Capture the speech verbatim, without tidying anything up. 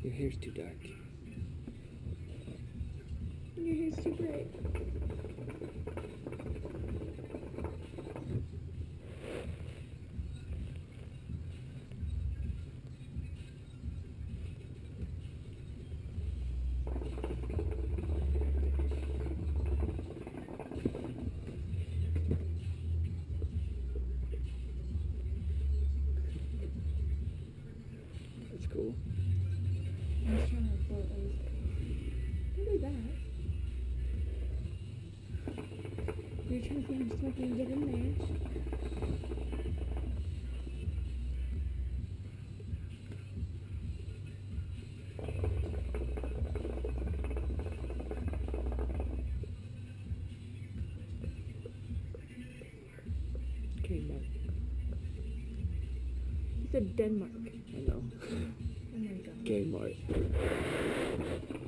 Your hair's too dark. Your hair's too bright. That's cool. I was trying to record those. Don't do that. You're trying to see how much you can get in there. Kmart. He said Denmark. I know. Oh my god. Kmart.